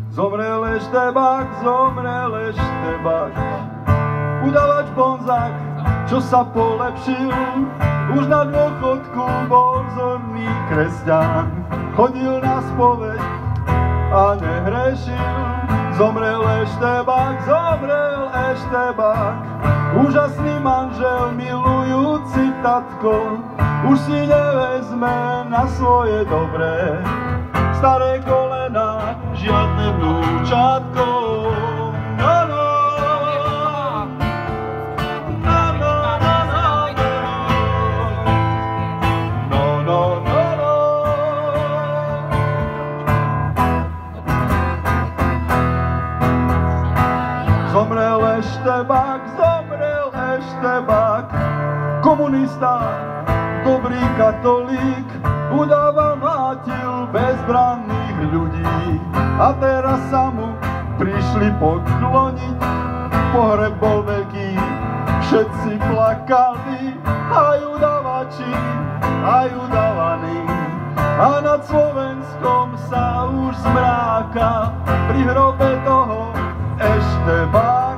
Zomrel eštebák, udavač bonzák, čo sa polepšil, už na dôchodku bol vzorný kresťan. Chodil na spoveď a nehrešil. Zomrel eštebák, úžasný manžel, milujúci tatko, už si nevezme na svoje dobré staré kolena žiadne vnúčatko. Zomrel eštebák, komunista, dobrý katolík, udával, mlátil bezbranných ľudí. A teraz sa mu prišli pokloniť, pohreb bol veľký, všetci plakali, aj udavači, aj udavaní. A nad Slovenskom sa už zmráka pri hrobe toho eštebáka.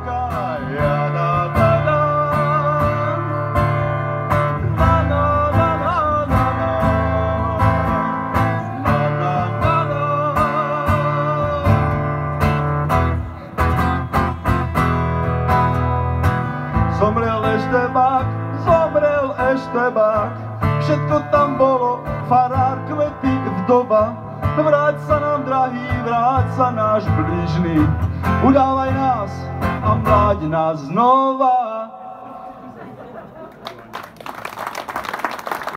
Zomrel eštebák, všetko tam bolo, farár, kvety, vdova. Vráť sa nám, drahý, vráť sa náš bližný, udávaj nás a mláď nás znova.